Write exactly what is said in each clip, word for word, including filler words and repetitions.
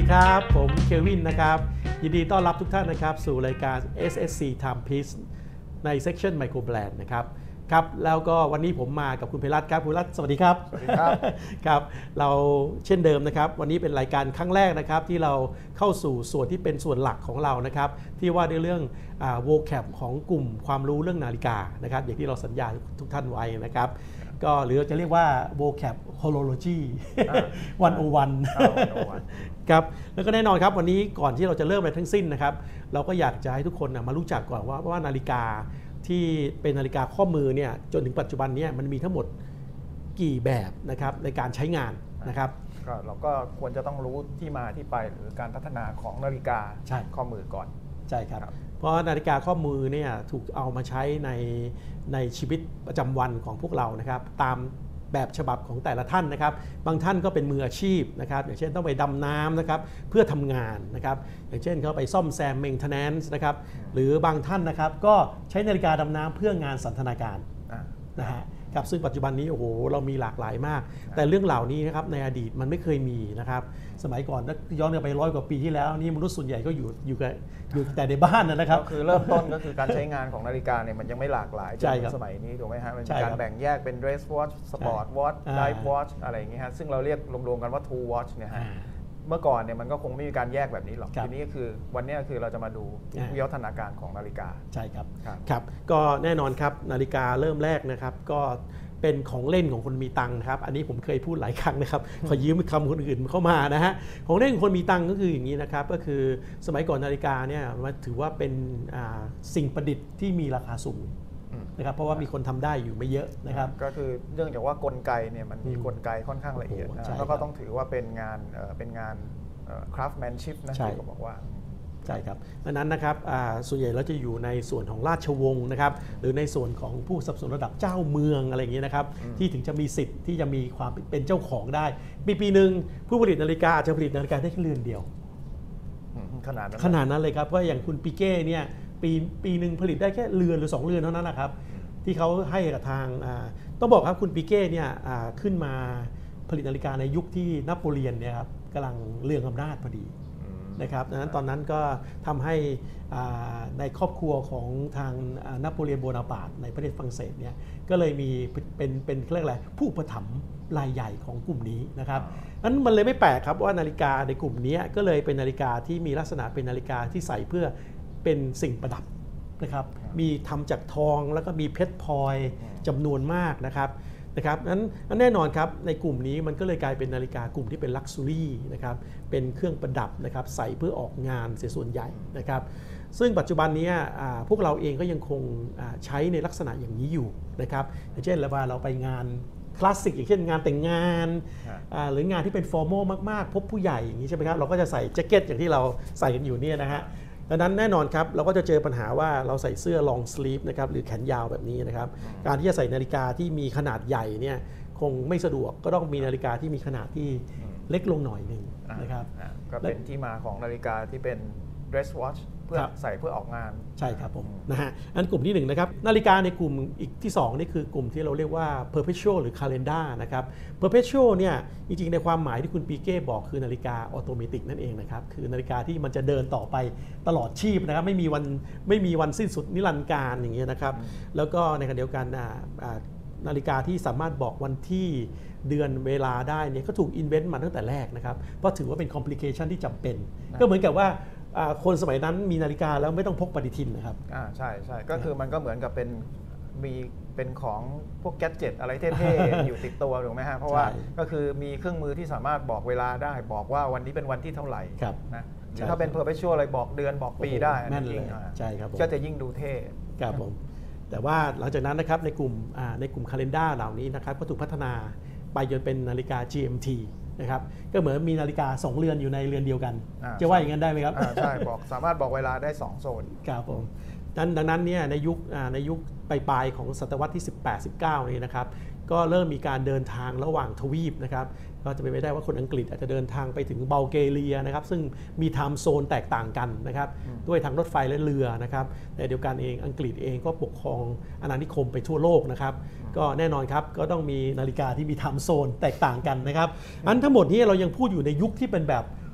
ดีครับผมเควินนะครับยินดีต้อนรับทุกท่านนะครับสู่รายการ เอส เอส ซี Timepiece ใน Section Micro Brand นะครับครับแล้วก็วันนี้ผมมากับคุณเพรัตน์ครับคุณเพรัตน์สวัสดีครับสวัสดีครับครับเราเช่นเดิมนะครับวันนี้เป็นรายการครั้งแรกนะครับที่เราเข้าสู่ส่วนที่เป็นส่วนหลักของเรานะครับที่ว่าในเรื่องอ่า vocab ของกลุ่มความรู้เรื่องนาฬิกานะครับอย่างที่เราสัญญาทุกท่านไว้นะครับก็หรือจะเรียกว่า vocab horology หนึ่งศูนย์หนึ่ง ครับแล้วก็แน่นอนครับวันนี้ก่อนที่เราจะเริ่มอะไรทั้งสิ้นนะครับเราก็อยากจะให้ทุกคนนะมารู้จักก่อนว่าว่านาฬิกาที่เป็นนาฬิกาข้อมือเนี่ยจนถึงปัจจุบันนี้มันมีทั้งหมดกี่แบบนะครับในการใช้งานนะครับก็เราก็ควรจะต้องรู้ที่มาที่ไปหรือการพัฒนาของนาฬิกาข้อมือก่อนใช่ครับเพราะนาฬิกาข้อมือเนี่ยถูกเอามาใช้ในในชีวิตประจำวันของพวกเรานะครับตามแบบฉบับของแต่ละท่านนะครับบางท่านก็เป็นมืออาชีพนะครับอย่างเช่นต้องไปดำน้ำนะครับเพื่อทำงานนะครับอย่างเช่นเขาไปซ่อมแซม maintenance นะครับหรือบางท่านนะครับก็ใช้นาฬิกาดำน้ำเพื่องานสันทนาการนะฮะครับซึ่งปัจจุบันนี้โอ้โหเรามีหลากหลายมากแต่เรื่องเหล่านี้นะครับในอดีตมันไม่เคยมีนะครับสมัยก่อนย้อนไปร้อยกว่าปีที่แล้วนี่มนุษย์ส่วนใหญ่ก็อยู่อยู่กับอยู่แต่ในบ้านนะครับก็คือเริ่มต้นก็คือการใช้งานของนาฬิกาเนี่ยมันยังไม่หลากหลายจนสมัยนี้ถูกไหมฮะมันมีการแบ่งแยกเป็น dress watch sport watch dive watch อะไรอย่างเงี้ยฮะซึ่งเราเรียกรวมๆกันว่า two watch เนี่ยฮะเมื่อก่อนเนี่ยมันก็คงไม่มีการแยกแบบนี้หรอกทีนี้ก็คือวันนี้คือเราจะมาดูวิวัฒนาการของนาฬิกาใช่ครับครับก็แน่นอนครับนาฬิกาเริ่มแรกนะครับก็เป็นของเล่นของคนมีตังค์นะครับอันนี้ผมเคยพูดหลายครั้งนะครับขอยืมคำคนอื่นเข้ามานะฮะของเล่นของคนมีตังค์ก็คืออย่างนี้นะครับก็คือสมัยก่อนนาฬิกาเนี่ยมันถือว่าเป็นสิ่งประดิษฐ์ที่มีราคาสูงนะครับเพราะว่ามีคนทำได้อยู่ไม่เยอะนะครับก็คือเนื่องจากว่ากลไกเนี่ยมันมีกลไกค่อนข้างละเอียดนะแล้วก็ต้องถือว่าเป็นงานเป็นงาน craftsmanship นะที่เขาบอกว่าใช่ครับดังนั้นนะครับส่วนใหญ่เราจะอยู่ในส่วนของราชวงศ์นะครับหรือในส่วนของผู้สนับสนุนระดับเจ้าเมืองอะไรอย่างเงี้ยนะครับที่ถึงจะมีสิทธิ์ที่จะมีความเป็นเจ้าของได้ปีปีหนึ่งผู้ผลิตนาฬิกาอาจจะผลิตนาฬิกาได้แค่เรือนเดียวขนาดนั้นขนาดนั้นเลยครับเพราะอย่างคุณปิเก้เนี่ยปีปีหนึ่งผลิตได้แค่เรือนหรือสองเรือนเท่านั้นนะครับที่เขาให้กับทางต้องบอกครับคุณปิเก้เนี่ยขึ้นมาผลิตนาฬิกาในยุคที่นโปเลียนเนี่ยครับกำลังเรืองอำนาจพอดีนะครับดังนั้นตอนนั้นก็ทำให้ในครอบครัวของทางนโปเลียนโบนาปาร์ตในประเทศฝรั่งเศสเนี่ยก็เลยมีเป็นเป็นเรียกอะไรผู้อุปถัมภ์รายใหญ่ของกลุ่มนี้นะครับนั้นมันเลยไม่แปลกครับว่านาฬิกาในกลุ่มนี้ก็เลยเป็นนาฬิกาที่มีลักษณะเป็นนาฬิกาที่ใส่เพื่อเป็นสิ่งประดับนะครับมีทำจากทองแล้วก็มีเพชรพลอยจำนวนมากนะครับนะครับนั้นแน่นอนครับในกลุ่มนี้มันก็เลยกลายเป็นนาฬิกากลุ่มที่เป็นลักซ์ซูรี่นะครับเป็นเครื่องประดับนะครับใส่เพื่อออกงานเสียส่วนใหญ่นะครับซึ่งปัจจุบันนี้พวกเราเองก็ยังคงใช้ในลักษณะอย่างนี้อยู่นะครับอย่างเช่นเวลาเราไปงานคลาสสิกอย่างเช่นงานแต่งงานหรืองานที่เป็นฟอร์มอลมากๆพบผู้ใหญ่อย่างนี้ใช่ไหมครับเราก็จะใส่แจ็คเก็ตอย่างที่เราใส่กันอยู่เนี่ยนะฮะดังนั้นแน่นอนครับเราก็จะเจอปัญหาว่าเราใส่เสื้อลองสลีฟนะครับหรือแขนยาวแบบนี้นะครับการที่จะใส่นาฬิกาที่มีขนาดใหญ่เนี่ยคงไม่สะดวกก็ต้องมีนาฬิกาที่มีขนาดที่เล็กลงหน่อยหนึ่งนะครับก็เป็นที่มาของนาฬิกาที่เป็น dress watch เพื่อใส่เพื่อออกงานใช่ครับผมนะฮะอันกลุ่มที่หนึ่งนะครับนาฬิกาในกลุ่มอีกที่สองนี่คือกลุ่มที่เราเรียกว่า perpetual หรือ calendar นะครับ perpetual เนี่ยจริงๆในความหมายที่คุณปีเก้บอกคือนาฬิกาออโตเมติกนั่นเองนะครับคือนาฬิกาที่มันจะเดินต่อไปตลอดชีพนะครับไม่มีวันไม่มีวันสิ้นสุดนิรันดร์การอย่างเงี้ยนะครับแล้วก็ในขณะเดียวกันนาฬิกาที่สามารถบอกวันที่เดือนเวลาได้เนี่ยก็ถูกอินเวนต์มาตั้งแต่แรกนะครับเพราะถือว่าเป็นคอมพลิเคชันที่จำเป็นก็เหมือนกับว่าคนสมัยนั้นมีนาฬิกาแล้วไม่ต้องพกปฏิทินนะครับอ่าใช่ใช่ก็คือมันก็เหมือนกับเป็นมีเป็นของพวกแกดเจ็ตอะไรเท่ๆ อยู่ติดตัวถูกไหมฮะเพราะว่าก็คือมีเครื่องมือที่สามารถบอกเวลาได้บอกว่าวันนี้เป็นวันที่เท่าไหร่นะหรือถ้าเป็น perpetual อะไรบอกเดือนบอกปีได้นั่นเลยใช่ครับก็จะยิ่งดูเท่ครับผมแต่ว่าหลังจากนั้นนะครับในกลุ่มในกลุ่ม calendar เหล่านี้นะครับก็ถูกพัฒนาไปจนเป็นนาฬิกา จี เอ็ม ที นะครับก็เหมือนมีนาฬิกาสองเรือนอยู่ในเรือนเดียวกันจะว่าอย่างนั้นได้ไหมครับใช่บอกสามารถบอกเวลาได้สองโซนครับผมดังนั้นเนี่ยในยุคในยุคปลายๆของศตวรรษที่ สิบแปด สิบเก้า นี่นะครับก็เริ่มมีการเดินทางระหว่างทวีปนะครับก็จะเป็นไปได้ว่าคนอังกฤษอาจจะเดินทางไปถึงบัลแกเรียนะครับซึ่งมีไทม์โซนแตกต่างกันนะครับด้วยทางรถไฟและเรือนะครับแต่เดียวกันเองอังกฤษเองก็ปกครองอาณานิคมไปทั่วโลกนะครับก็แน่นอนครับก็ต้องมีนาฬิกาที่มีไทม์โซนแตกต่างกันนะครับอันทั้งหมดนี้เรายังพูดอยู่ในยุคที่เป็นแบบ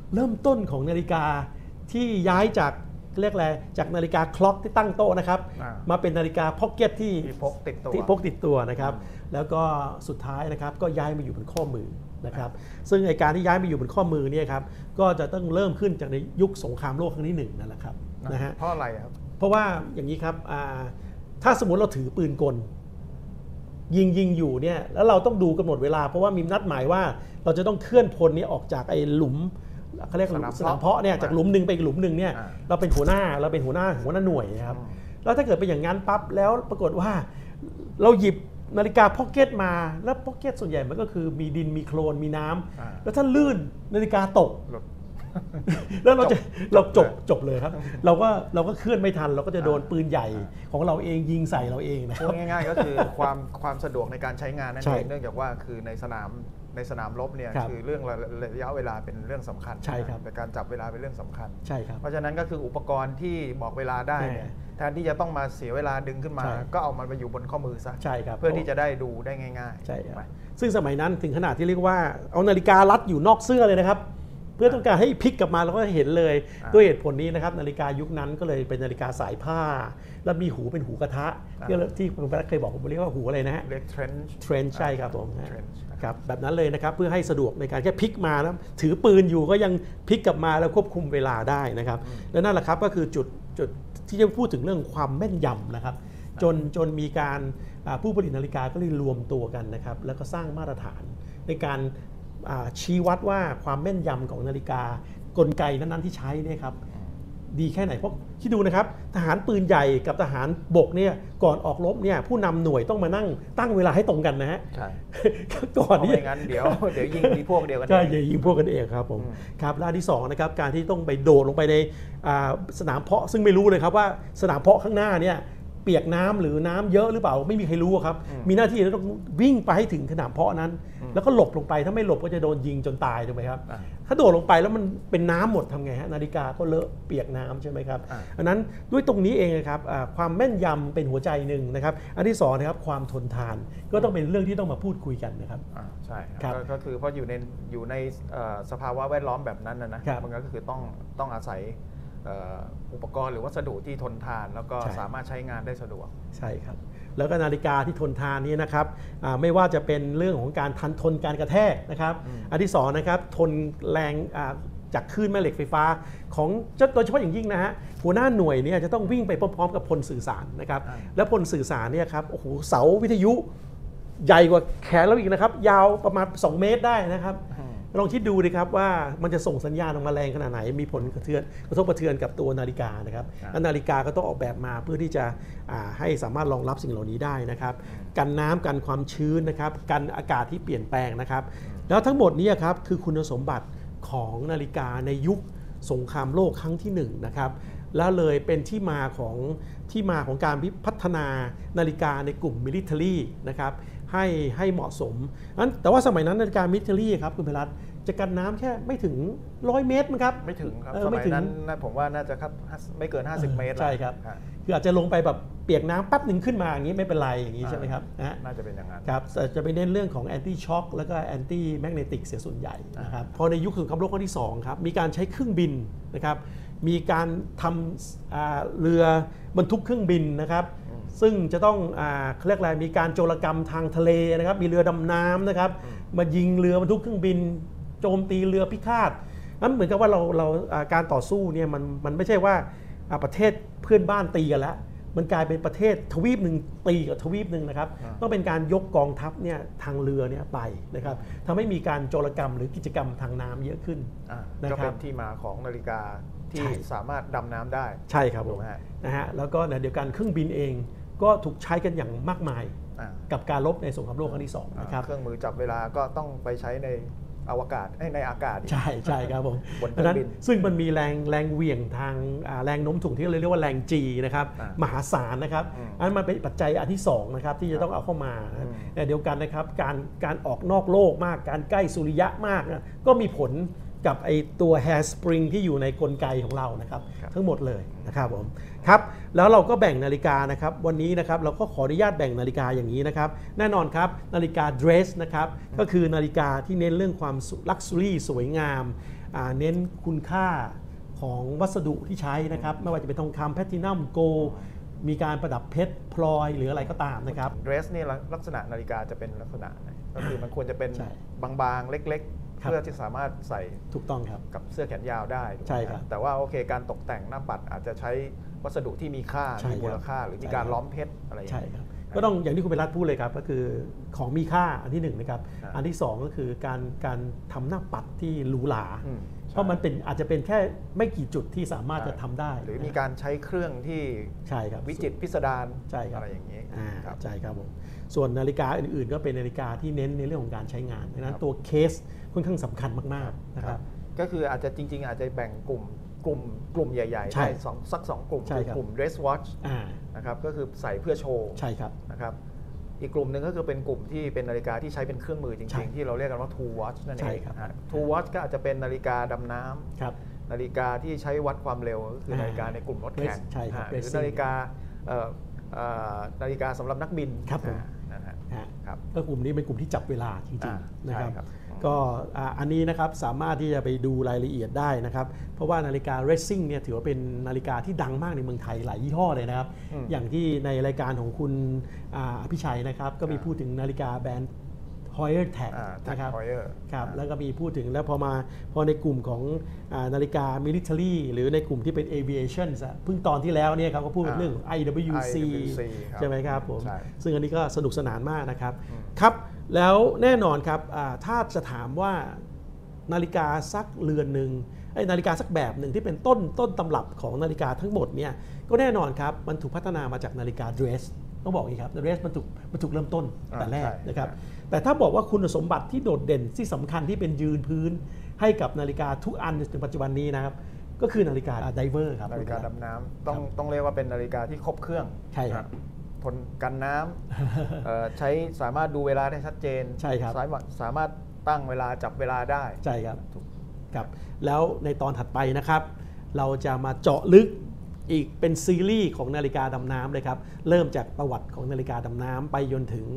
เริ่มต้นของนาฬิกาที่ย้ายจากเรียกอะไรจากนาฬิกาคล็อกที่ตั้งโต๊ะนะครับมาเป็นนาฬิกาพ็อกเก็ตที่พกติดตัวที่พกติดตัวนะครับแล้วก็สุดท้ายนะครับก็ย้ายมาอยู่บนข้อมือนะครับซึ่งไอการที่ย้ายมาอยู่บนข้อมือเนี่ยครับก็จะต้องเริ่มขึ้นจากในยุคสงครามโลกครั้งที่หนึ่งนั่นแหละครับนะฮะเพราะอะไรครับเพราะว่าอย่างนี้ครับถ้าสมมติเราถือปืนกลยิงยิงอยู่เนี่ยแล้วเราต้องดูกำหนดเวลาเพราะว่ามีนัดหมายว่าเราจะต้องเคลื่อนพลนี้ออกจากไอ้หลุมเขาเรียกสนามเพาะเนี่ยจากหลุมหนึ่งไปอีกหลุมหนึ่งเนี่ยเราเป็นหัวหน้าเราเป็นหัวหน้าหัวหน้าหน่วยนะครับแล้วถ้าเกิดเป็นอย่างนั้นปั๊บแล้วปรากฏว่าเราหยิบนาฬิกาพ็อกเก็ตมาแล้วพ็อกเก็ตส่วนใหญ่มันก็คือมีดินมีโคลนมีน้ำแล้วถ้าลื่นนาฬิกาตกแล้วเราจะเราจบจบเลยครับเราก็เราก็เคลื่อนไม่ทันเราก็จะโดนปืนใหญ่ของเราเองยิงใส่เราเองนะครับพูดง่ายๆก็คือความความสะดวกในการใช้งานนั่นเองเนื่องจากว่าคือในสนามในสนามรบเนี่ยคือเรื่องระยะเวลาเป็นเรื่องสำคัญใช่ครับแต่การจับเวลาเป็นเรื่องสำคัญใช่ครับเพราะฉะนั้นก็คืออุปกรณ์ที่บอกเวลาได้เนี่ยแทนที่จะต้องมาเสียเวลาดึงขึ้นมาก็เอามันไปอยู่บนข้อมือซะใช่ครับเพื่อที่จะได้ดูได้ง่ายๆใช่ครับซึ่งสมัยนั้นถึงขนาดที่เรียกว่าเอานาฬิการัดอยู่นอกเสื้อเลยนะครับเพื่อต้องการให้พลิกกลับมาเราก็เห็นเลยด้วยเหตุผลนี้นะครับนาฬิกายุคนั้นก็เลยเป็นนาฬิกาสายผ้าแล้วมีหูเป็นหูกระทะที่คุณพระเคยบอกผมเรียกว่าหูอะไรนะฮะเรียกเทรนช์เทรนช์ใช่ครับผมครับแบบนั้นเลยนะครับเพื่อให้สะดวกในการแค่พลิกมาแล้วถือปืนอยู่ก็ยังพลิกกลับมาแล้วควบคุมเวลาได้นะครับและนั่นแหละครับก็คือจุดจุดที่จะพูดถึงเรื่องความแม่นยำนะครับจนจนมีการผู้ผลิตนาฬิกาก็เลยรวมตัวกันนะครับแล้วก็สร้างมาตรฐานในการชี้วัดว่าความแม่นยำของนาฬิกากลไกนั้นๆที่ใช้เนี่ยครับดีแค่ไหนเพราะคิดดูนะครับทหารปืนใหญ่กับทหารบกเนี่ยก่อนออกรบเนี่ยผู้นำหน่วยต้องมานั่งตั้งเวลาให้ตรงกันนะฮะใช่ก่อนนี้ไม่งั้นเดี๋ยวเดี๋ยวยิงมีพวกเดียวกันใช่ยิงพวกกันเองครับผมครับและที่สองนะครับการที่ต้องไปโดดลงไปในสนามเพาะซึ่งไม่รู้เลยครับว่าสนามเพาะข้างหน้าเนี่ยเปียกน้ำหรือน้ำเยอะหรือเปล่าไม่มีใครรู้ครับมีหน้าที่ต้องวิ่งไปให้ถึงสนามเพาะนั้นแล้วก็หลบลงไปถ้าไม่หลบก็จะโดนยิงจนตายถูกไหมครับถ้าโดดลงไปแล้วมันเป็นน้ำหมดทำไงฮะนาฬิกาก็เลอะเปียกน้ำใช่ไหมครับอันนั้นด้วยตรงนี้เองครับความแม่นยำเป็นหัวใจหนึ่งนะครับอันที่สองนะครับความทนทานก็ต้องเป็นเรื่องที่ต้องมาพูดคุยกันนะครับใช่ครับก็คือเพราะอยู่ในอยู่ในสภาวะแวดล้อมแบบนั้นนะมันก็คือต้องต้องอาศัยอุปกรณ์หรือวัสดุที่ทนทานแล้วก็สามารถใช้งานได้สะดวกใช่ครับแล้วก็นาฬิกาที่ทนทานนี้นะครับไม่ว่าจะเป็นเรื่องของการทันทนการกระแทกนะครับอันที่สองนะครับทนแรงจากคลื่นแม่เหล็กไฟฟ้าของโดยเฉพาะอย่างยิ่งนะฮะหัวหน้าหน่วยเนี่ยจะต้องวิ่งไปพร้อมๆกับพลสื่อสารนะครับและพลสื่อสารเนี่ยครับโอ้โหเสาวิทยุใหญ่กว่าแขนเราอีกนะครับยาวประมาณสองเมตรได้นะครับลองคิดดูดิครับว่ามันจะส่งสัญญาณออกมาแรงขนาดไหนมีผลกระเทือนกระทบกระเทือนกับตัวนาฬิกานะครับนาฬิกาก็ต้องออกแบบมาเพื่อที่จะให้สามารถรองรับสิ่งเหล่านี้ได้นะครับกันน้ำกันความชื้นนะครับกันอากาศที่เปลี่ยนแปลงนะครับแล้วทั้งหมดนี้ครับคือคุณสมบัติของนาฬิกาในยุคสงครามโลกครั้งที่หนึ่งนะครับแล้วเลยเป็นที่มาของที่มาของการพัฒนานาฬิกาในกลุ่มมิลิเทอรี่นะครับให้ให้เหมาะสมนั้นแต่ว่าสมัยนั้นนาฬิกามิลิเทอรี่ครับคุณเพลัดจะกันน้ำแค่ไม่ถึงร้อยเมตรมั้งครับไม่ถึงครับสมัยนั้นผมว่าน่าจะครับไม่เกินห้าสิบเมตรใช่ครับคืออาจจะลงไปแบบเปียกน้ำแป๊บหนึ่งขึ้นมาอย่างนี้ไม่เป็นไรอย่างนี้ใช่ไหมครับน่าจะเป็นอย่างนั้นครับจะไปเน้นเรื่องของแอนตี้ช็อคแล้วก็แอนตี้แมกเนติกเสียส่วนใหญ่นะครับพอในยุคสงครามโลกครั้งที่สองครับมีการใช้เครื่องบินนะครับมีการทำเรือบรรทุกเครื่องบินนะครับซึ่งจะต้องเขาเรียกอะไรมีการโจรกรรมทางทะเลนะครับมีเรือดำน้ำนะครับมายิงเรือบรรทุกเครื่องบินโจมตีเรือพิฆาตนั้นเหมือนกับว่าเราเราการต่อสู้เนี่ยมันมันไม่ใช่ว่าประเทศเพื่อนบ้านตีกันแล้วมันกลายเป็นประเทศทวีปหนึ่งตีกับทวีปหนึ่งนะครับต้องเป็นการยกกองทัพเนี่ยทางเรือเนี่ยไปนะครับทำให้มีการโจรกรรมหรือกิจกรรมทางน้ำเยอะขึ้นก็เป็นที่มาของนาฬิกาที่สามารถดำน้ำได้ใช่ครับผมนะฮะแล้วก็เดี๋ยวกันเครื่องบินเองก็ถูกใช้กันอย่างมากมายกับการรบในสงครามโลกครั้งที่สองนะครับเครื่องมือจับเวลาก็ต้องไปใช้ในอวกาศในอากาศใช่ใช่ครับผมดังนั้นซึ่งมันมีแรงแรงเหวี่ยงทางแรงโน้มถ่วงที่เราเรียกว่าแรง G นะครับมหาศาลนะครับอันมันเป็นปัจจัยอันที่สองนะครับที่จะต้องเอาเข้ามาแต่เดียวกันนะครับการการออกนอกโลกมากการใกล้สุริยะมากนะก็มีผลกับไอตัว hair spring ที่อยู่ในกลไกของเรานะครับทั้งหมดเลยนะครับผมครับแล้วเราก็แบ่งนาฬิกานะครับวันนี้นะครับเราก็ขออนุญาตแบ่งนาฬิกาอย่างนี้นะครับแน่นอนครับนาฬิกา dress นะครับก็คือนาฬิกาที่เน้นเรื่องความ luxury สวยงามเน้นคุณค่าของวัสดุที่ใช้นะครับไม่ว่าจะเป็นทองคำแพลตินัมโกลด์มีการประดับเพชรพลอยหรืออะไรก็ตามนะครับเดรสนี่ลักษณะนาฬิกาจะเป็นลักษณะไหนก็คือมันควรจะเป็นบางๆเล็กๆเพื่อที่สามารถใส่ถูกต้องครับกับเสื้อแขนยาวได้ใช่ครับแต่ว่าโอเคการตกแต่งหน้าปัดอาจจะใช้วัสดุที่มีค่ามีมูลค่าหรือมีการล้อมเพชรอะไรอย่างนี้ก็ต้องอย่างที่คุณไปรัฐพูดเลยครับก็คือของมีค่าอันที่หนึ่งนะครับอันที่สองก็คือการการทำหน้าปัดที่หรูหราเพราะมันเป็นอาจจะเป็นแค่ไม่กี่จุดที่สามารถจะทำได้หรือมีการใช้เครื่องที่ใช่ครับวิจิตรพิสดารอะไรอย่างนี้ใช่ครับผมส่วนนาฬิกาอื่นๆก็เป็นนาฬิกาที่เน้นในเรื่องของการใช้งานดังนั้นตัวเคสค่อนข้างสำคัญมากๆนะครับก็คืออาจจะจริงๆอาจจะแบ่งกลุ่มกลุ่มกลุ่มใหญ่ๆได้สองสักสองกลุ่มคือกลุ่ม dress watch นะครับก็คือใส่เพื่อโชว์ใช่ครับนะครับอีกกลุ่มหนึ่งก็คือเป็นกลุ่มที่เป็นนาฬิกาที่ใช้เป็นเครื่องมือจริงๆที่เราเรียกกันว่า two watch นั่นเอง two watch ก็อาจจะเป็นนาฬิกาดำน้ำนาฬิกาที่ใช้วัดความเร็วก็คือนาฬิกาในกลุ่มรถแข่งหรือนาฬิกานาฬิกาสำหรับนักบินครับผมก็กลุ่มนี้เป็นกลุ่มที่จับเวลาจริงๆนะครับก็อันนี้นะครับสามารถที่จะไปดูรายละเอียดได้นะครับเพราะว่านาฬิกาเรซซิ่งเนี่ยถือว่าเป็นนาฬิกาที่ดังมากในเมืองไทยหลายยี่ห้อเลยนะครับอย่างที่ในรายการของคุณอภิชัยนะครับก็มีพูดถึงนาฬิกาแบรนด์ Heuer Tag นะครับครับแล้วก็มีพูดถึงแล้วพอมาพอในกลุ่มของนาฬิกา Military หรือในกลุ่มที่เป็น Aviation เพิ่งตอนที่แล้วเนี่ยเขาก็พูดเรื่อง ไอ ดับเบิลยู ซี ใช่ไหมครับผมซึ่งอันนี้ก็สนุกสนานมากนะครับครับแล้วแน่นอนครับถ้าจะถามว่านาฬิกาสักเรือนหนึ่งนาฬิกาสักแบบหนึ่งที่เป็นต้นต้นตำรับของนาฬิกาทั้งหมดเนี่ยก็แน่นอนครับมันถูกพัฒนามาจากนาฬิกาเดรสต้องบอกอย่างนี้ครับเดรสมันถูกมันถูกเริ่มต้นแต่แรกนะครับแต่ถ้าบอกว่าคุณสมบัติที่โดดเด่นที่สำคัญที่เป็นยืนพื้นให้กับนาฬิกาทุกอันในปัจจุบันนี้นะครับก็คือนาฬิกาไดเวอร์ครับนาฬิกาดำน้ำต้องต้องเรียกว่าเป็นนาฬิกาที่ครบเครื่องใช่ครับทนกันน้ำใช้สามารถดูเวลาได้ชัดเจนใช่ครับสามารถตั้งเวลาจับเวลาได้ใช่ครับครับแล้วในตอนถัดไปนะครับเราจะมาเจาะลึกอีกเป็นซีรีส์ของนาฬิกาดำน้ำเลยครับเริ่มจากประวัติของนาฬิกาดำน้ำไปจนถึง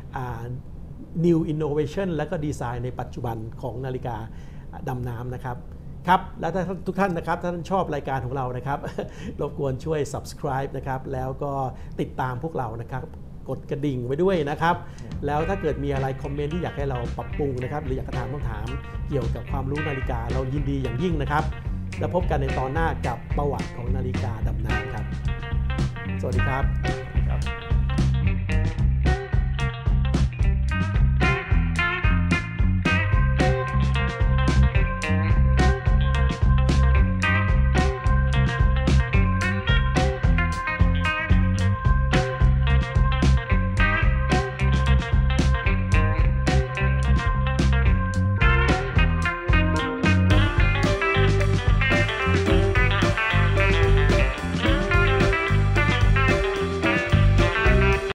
New Innovation และก็ดีไซน์ในปัจจุบันของนาฬิกาดำน้ำนะครับครับและถ้าทุกท่านนะครับถ้าท่านชอบรายการของเรานะครับรบกวนช่วย Subscribe นะครับแล้วก็ติดตามพวกเรานะครับกดกระดิ่งไว้ด้วยนะครับแล้วถ้าเกิดมีอะไรคอมเมนต์ที่อยากให้เราปรับปรุงนะครับหรืออยากถามคำถามเกี่ยวกับความรู้นาฬิกาเรายินดีอย่างยิ่งนะครับแล้วพบกันในตอนหน้ากับประวัติของนาฬิกาดำน้ำครับสวัสดีครับ